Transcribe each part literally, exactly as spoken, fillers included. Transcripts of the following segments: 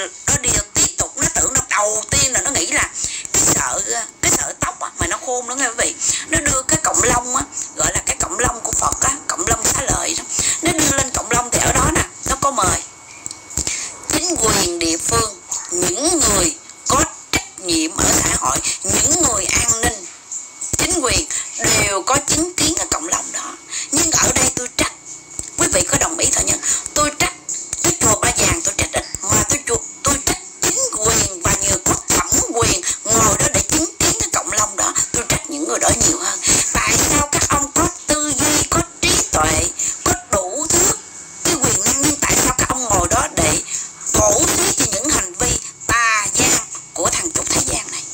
nó đi tiếp tục, nó tưởng nó đầu tiên là nó nghĩ là cái sợi cái sợi tóc á, mà nó khôn đó nghe quý vị. Nó đưa cái cọng lông á, gọi là cái cọng lông của Phật á, cọng lông xá lợi đó. Nó đưa lên cọng lông thì ở đó nè, nó có mời chính quyền địa phương, những người có trách nhiệm ở xã hội, những người an ninh, chính quyền đều có chứng kiến cái cọng lông đó. Nhưng ở đây tôi trách, quý vị có đồng ý thôi nha, tôi trách cái chùa Ba Vàng tôi trách ít, mà tôi chùa tôi trách chính quyền và người có thẩm quyền ngồi đó để chứng kiến cái cọng lông đó, tôi trách những người đó nhiều hơn. Tại sao các ông có tư duy, có trí tuệ, có đủ thứ cái quyền năng, nhưng tại sao các ông ngồi đó để cổ suý cho những hành vi tà gian của thằng Trúc Thái Giang này?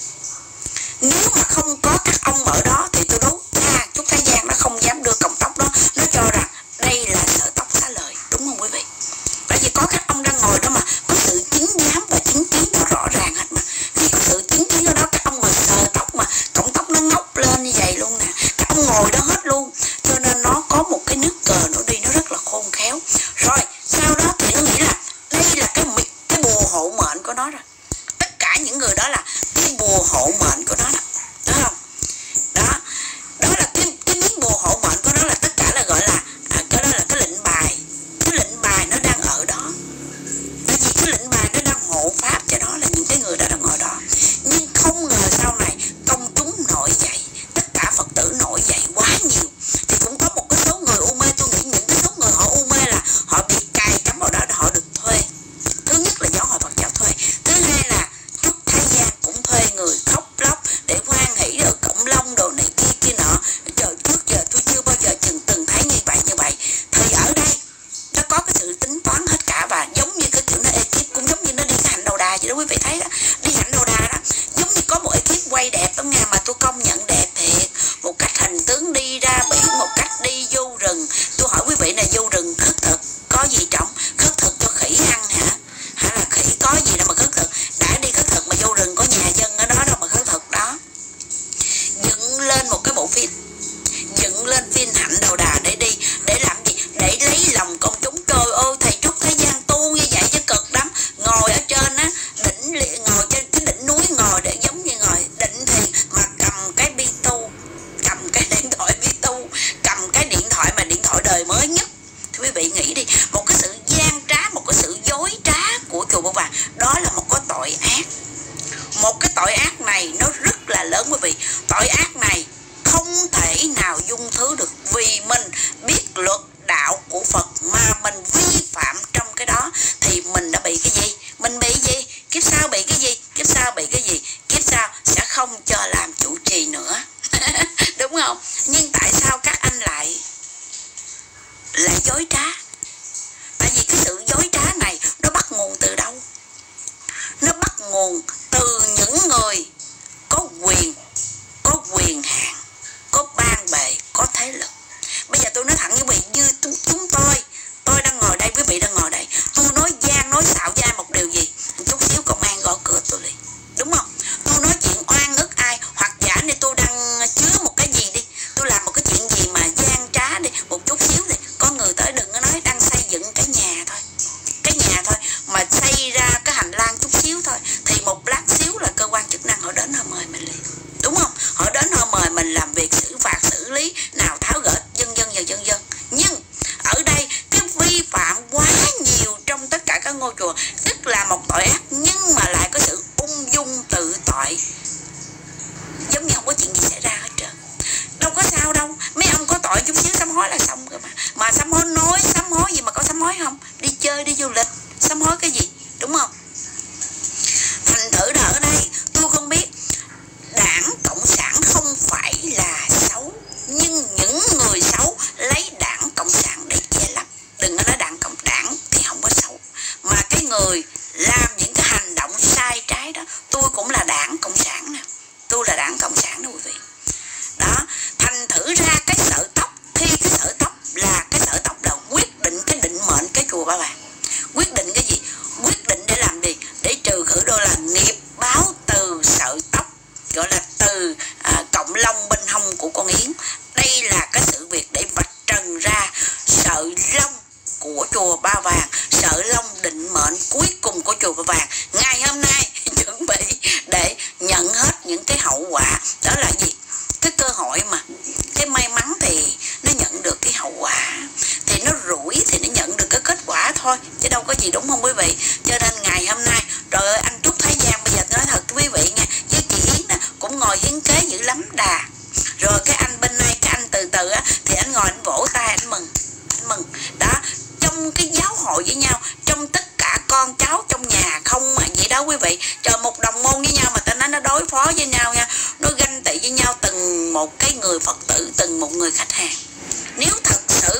Nếu mà không có các ông ở đó thì tôi đấu tha Trúc Thái Giang nó không dám đưa cọng tóc đó, nó cho rằng đây là sợi tóc xá lợi, đúng không quý vị? Tại vì có các ông đang ngồi đó mà có sự chứng giám và chứng kiến nó rõ ràng hết mà. Khi có sự chứng kiến ở đó, các ông ngồi sờ tóc mà cọng tóc nó ngóc lên như vậy luôn nè, các ông ngồi đó hết luôn. Cho nên nó có một cái nước cờ nó đi nó rất là khôn khéo. Rồi sau đó thì nó nghĩ là đây là cái cái bùa hộ mệnh của nó rồi. Tất cả những người đó là cái bùa hộ mệnh của nó đó, đúng không? Đó, đó là cái cái miếng bùa hộ mệnh của nó, là tất cả là gọi là à, cái đó là cái lệnh bài. Cái lệnh bài nó đang ở đó, tại vì cái lệnh bài nó đang hộ pháp cho nó là những cái người đó đang ngồi đó. Nhưng không ngờ sau này công chúng nổi dậy, tất cả Phật tử nổi dậy quá nhiều, thì cũng có một cái số người u mê. Tôi nghĩ những cái số người họ u mê là họ bị cài cắm vào đó để họ được thuê. Thứ nhất là giáo hội Phật giáo thuê, thứ hai là Trúc Thái Giang cũng thuê người khóc lóc để hoan hỷ rồi cổng lông đồ này kia kia nọ. Trời, trước giờ tôi chưa bao giờ chừng từng thấy như vậy như vậy. Thì ở đây nó có cái sự tính toán hết cả, và giống như cái kiểu nó ekip, cũng giống như nó đi cái hạnh đầu đà vậy đó quý vị thấy đó. Đi hạnh đầu đà đó giống như có một ekip quay đẹp lắm nha, mà tôi công nhận đẹp thiệt. Một cách hình tướng đi ra biển, một cách đi vô rừng. Tôi hỏi quý vị này, vô rừng khất thực có gì trọng? Khất thực cho khỉ ăn hả? Hả là khỉ có gì đâu mà khất thực? Đã đi khất thực mà vô rừng có nhà dân ở đó đâu mà khất thực đó. Dựng lên một cái bộ phim, dựng lên phim hạnh đầu đà để đi, để làm gì? Để lấy lòng công chúng. Trời ơi, thầy Trúc Thái Giang tu như vậy chứ cực lắm. Ngồi ở trên á, đỉnh, ngồi trên cái đỉnh núi, ngồi để giống như ngồi định thì mà cầm cái bi tu, cầm cái điện thoại bi tu, cầm cái điện thoại mà điện thoại đời mới nhất. Thì quý vị nghĩ đi, một cái sự gian trá, một cái sự dối trá của chùa Ba Vàng, đó là một cái tội ác. Một cái tội ác này nó rất là lớn quý vị. Tội ác này không thể nào dung thứ được, vì mình biết luật đạo của Phật mà mình vi phạm trong cái đó thì mình đã bị cái gì? Mình bị gì? Kiếp sau bị cái gì? Kiếp sau bị cái gì? Kiếp sau sẽ không cho làm chủ trì nữa. Đúng không? Nhưng tại sao các anh lại lại dối trá? Tại vì cái sự dối trá này nó bắt nguồn từ đâu? Nó bắt nguồn từ những người có quyền, có quyền hạn, có ban bệ, có thế lực. Bây giờ tôi nói thẳng như vậy, như chúng tôi, tôi đang ngồi đây, quý vị đang ngồi đây, tôi nói gian, nói xạo với ai một điều gì, một chút xíu công an gõ cửa tôi liền, đúng không? Tôi nói chuyện oan ức ai, hoặc giả nên tôi đang chứa một cái gì đi, tôi làm một cái chuyện gì mà gian trá đi, một chút xíu thì có người tới, đừng có nói đang xây dựng cái nhà thôi, cái nhà thôi, mà xây ra cái hành lang chút xíu thôi, thì một lát xíu là cơ quan chức năng họ đến họ mời mình liền, đúng không? Họ đến họ mời mình làm việc xử phạt, xử lý, nào tháo gỡ, dân dân và dân dân. Nhưng ở đây cái vi phạm quá nhiều trong tất cả các ngôi chùa, tức là một tội ác nhưng mà lại có sự ung dung tự tội, giống như không có chuyện gì xảy ra hết trơn. Đâu có sao đâu, mấy ông có tội chút xíu sám hối là xong rồi mà. Mà sám hối nói sám hối gì mà có sám hối không? Đi chơi, đi du lịch, sám hối cái gì, đúng không? Thành thử là ở đây tôi không biết, Đảng Cộng sản không phải là xấu, nhưng những người xấu lấy Đảng Cộng sản để che lấp. Đừng có nói Đảng Cộng đảng thì không có xấu, mà cái người làm những cái hành động sai trái đó, tôi cũng là Đảng Cộng sản nè, tôi là Đảng Cộng sản đó quý vị. Đó, thành thử ra cái sợi tóc, khi cái sợi tóc là cái sợi tóc là quyết định cái định mệnh cái chùa Ba Vàng. Quyết định cái gì? Quyết định để làm gì? Để trừ khử đô là nghiệp báo từ sợi tóc, gọi là từ à, cọng lông bên hông của con Yến. Đây là cái sự việc để vạch trần ra sợi lông của chùa Ba Vàng, sợi lông định mệnh cuối cùng của chùa chùa Ba Vàng ngày hôm nay chuẩn bị để nhận hết những cái hậu quả. Đó là gì? Cái cơ hội mà, cái may mắn thì nó nhận được cái hậu quả, thì nó rủi thì nó nhận được cái kết quả thôi, chứ đâu có gì, đúng không quý vị? Cho nên ngày hôm nay, trời ơi, anh Trúc Thái Giang bây giờ nói thật quý vị nha, với chị Yến nè, cũng ngồi hiến kế dữ lắm đà. Rồi cái anh bên này, cái anh từ từ á, thì anh ngồi anh vỗ tay anh mừng, anh mừng. Đó, trong cái giáo hội với nhau, trong tất cả con cháu trong nhà không mà vậy đó quý vị. Trời, một đồng môn với nhau mà ta nói nó đối phó với nhau nha, nó ganh tị với nhau, từng một cái người Phật tử, từng một người khách hàng. Nếu thật sự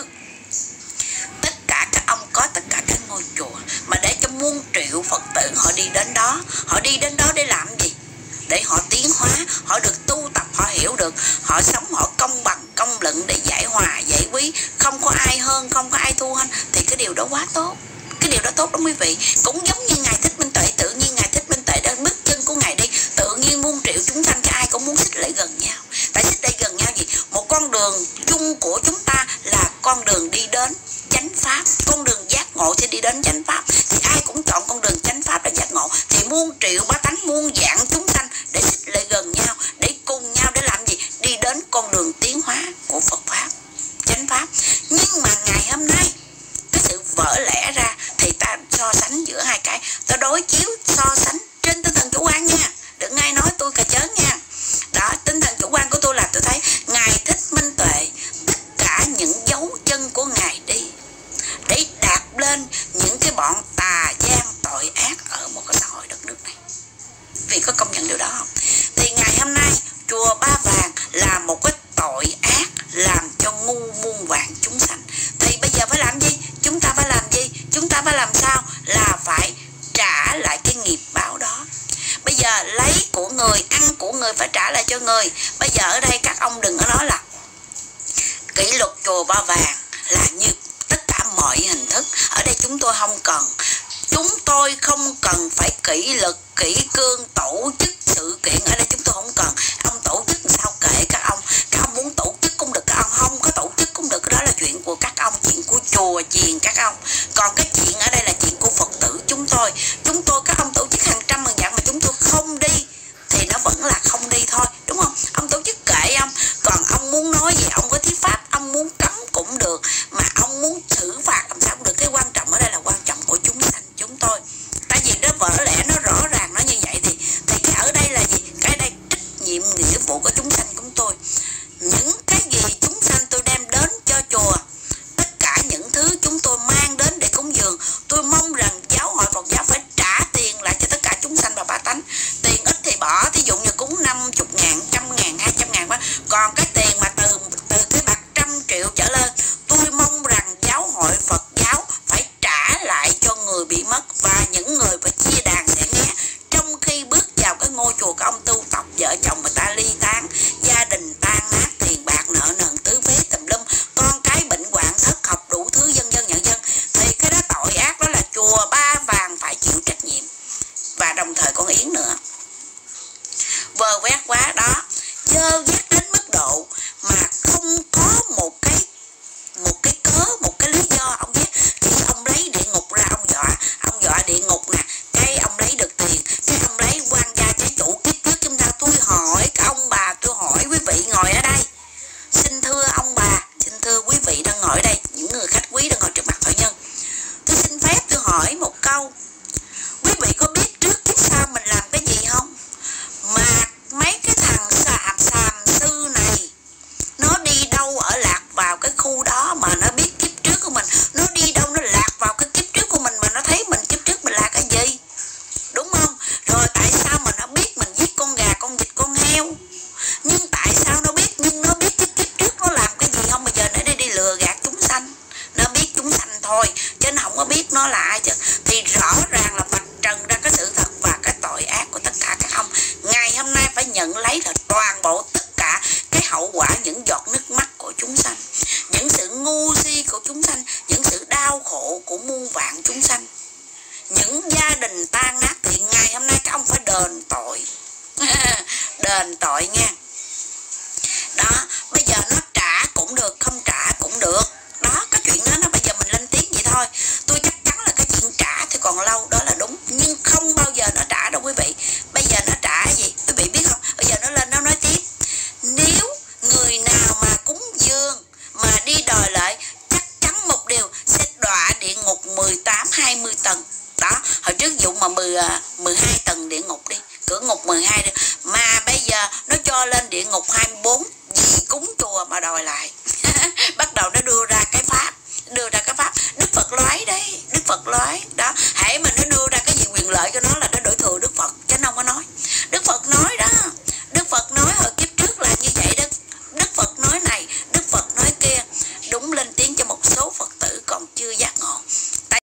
tất cả các ông có tất cả các ngôi chùa mà để cho muôn triệu Phật tử họ đi đến đó, họ đi đến đó để làm gì? Để họ tiến hóa, họ được tu tập, họ hiểu được, họ sống họ công bằng, công luận để giải hòa, giải quý, không có ai hơn, không có ai thua hơn, thì cái điều đó quá tốt. Cái điều đó tốt lắm quý vị. Cũng giống như Ngài Thích Minh Tuệ, tự nhiên Ngài Thích Minh Tuệ đã bước chân của Ngài đi, tự nhiên muôn triệu chúng sanh cái ai cũng muốn xích lại gần nhau. Tại xích lại gần nhau gì? Một con đường chung của chúng ta là con đường đi đến chánh pháp, con đường giác ngộ sẽ đi đến chánh pháp, thì ai cũng chọn con đường chánh pháp là giác ngộ, thì muôn triệu bá tánh, muôn vạn chúng sanh để xích lại gần nhau, để cùng nhau để làm gì? Đi đến con đường tiến hóa của Phật pháp, chánh pháp. Nhưng mà ngày hôm nay cái sự vỡ lẽ ra thì ta so sánh giữa hai cái, ta đối chiếu so sánh trên tinh thần chủ quan nha, đừng ai nói tôi cà chớn nha. Đó, tinh thần chủ quan của tôi là tôi thấy Ngài Thích Minh Tuệ, tất cả những dấu chân của Ngài đi để đạp lên những cái bọn tà gian tội ác ở một cái xã hội đất nước này. Vì có công nhận điều đó không? Thì ngày hôm nay chùa Ba Vàng là một cái tội ác làm cho ngu muôn vạn chúng sanh. Thì bây giờ phải làm gì? Chúng ta phải làm gì? Chúng ta phải làm sao? Là phải trả lại cái nghiệp báo đó. Bây giờ lấy của người, ăn của người phải trả lại cho người. Bây giờ ở đây các ông đừng có nói là kỷ luật chùa Ba Vàng là như tất cả mọi hình thức. Ở đây chúng tôi không cần. Chúng tôi không cần phải kỷ luật, kỷ cương, tổ chức sự kiện. Ở đây chúng tôi không cần. Ông tổ chức sao kệ các ông. Các ông muốn tổ chức cũng được, các ông không có tổ chức cũng được. Đó là chuyện của các ông, chuyện của chùa chiền các ông. Còn cái chuyện ở đây là chuyện của Phật tử chúng tôi. Chúng tôi, các ông tổ chức hàng trăm ngàn vạn mà chúng tôi không đi thì nó vẫn là không đi thôi, đúng không? Ông tổ chức kệ ông. Còn ông muốn nói gì, ông có thuyết pháp, ông muốn cấm cũng được, mà ông muốn xử phạt làm sao cũng được. Cái quan trọng ở đây là quan trọng của chúng sanh chúng tôi. Tại vì nó vỡ lẽ, nó rõ ràng nó như vậy thì thì cái ở đây là gì? Cái đây trách nhiệm nghĩa vụ của chúng sanh chúng tôi. Những cái gì chúng sanh tôi đem đến cho chùa, tất cả những thứ chúng tôi mang đến để cúng dường, tôi mong rằng giáo hội Phật giáo phải trả tiền lại cho tất cả chúng sanh và bá tánh. Tiền ít thì bỏ, thí dụ như cúng năm mươi ngàn, trăm ngàn, hai trăm ngàn quá. Còn cái tiền mà từ từ cái bạc trăm triệu trở lên, tôi mong rằng giáo hội Phật giáo phải trả lại cho người bị mất, và những người phải chia đàn sẽ nghe. Trong khi bước vào cái ngôi chùa của ông tu tập, vợ chồng người ta ly tán, gia đình tan nát, tiền bạc nợ nần tứ phế tùm lum, con cái bệnh hoạn thất học đủ thứ dân dân nhận dân, thì cái đó tội ác, đó là chùa Ba Vàng phải chịu trách nhiệm. Và đồng thời con Yến nữa, vờ quét quá đó, dơ vét đến mức độ mà không có một cái một cái cớ, một cái lý do ông vét. Khi ông lấy địa ngục ra, ông dọa, ông dọa địa ngục nè, cái ông lấy được tiền, cái ông lấy quan gia trái chủ kiếp trước chúng ta. Tôi hỏi các ông bà, tôi hỏi quý vị ngồi ở đây, xin thưa ông bà, xin thưa quý vị đang ngồi ở đây, những người khách quý đang ngồi trước mặt Thọ Nhân, tôi xin phép tôi hỏi một câu. Quý vị có biết trước kiếp sau mình làm cái gì không? Mà mấy cái thằng xàm xàm sư này nó đi đâu ở lạc vào cái khu đó mà nó biết kiếp trước của mình, nó đi đâu nó lạc vào cái kiếp trước của mình mà nó thấy mình kiếp trước mình là cái gì, đúng không? Rồi tại sao mà nó biết mình giết con gà, con vịt, con heo? Nhưng tại sao nó biết, nhưng nó biết cái kiếp trước nó làm cái gì không? Bây giờ nó đi đi lừa gạt chúng sanh, nó biết chúng sanh thôi chứ nó không có biết nó là ai chứ. Thì rõ ràng là vạch trần ra cái sự thật và cái tội ác của tất cả các ông. Ngày hôm nay phải nhận lấy là toàn bộ tất cả cái hậu quả, những giọt nước mắt của chúng sanh, những sự ngu si của chúng sanh, những sự đau khổ của muôn vạn chúng sanh, những gia đình tan nát, thì ngày hôm nay các ông phải đền tội. Đền tội nha. Đó, bây giờ nó trả cũng được, không trả cũng được. Đó, cái chuyện đó nó bây giờ mình lên tiếng vậy thôi. Tôi chắc chắn là cái chuyện trả thì còn lâu, đó là đúng. Nhưng Đó, hồi trước dụng mà mười, mười hai tầng địa ngục đi, cửa ngục mười hai đi, mà bây giờ nó cho lên địa ngục hai mươi bốn, vì cúng chùa mà đòi lại. Bắt đầu nó đưa ra cái pháp, đưa ra cái pháp Đức Phật nói đấy, Đức Phật nói đó, hãy mà nó đưa ra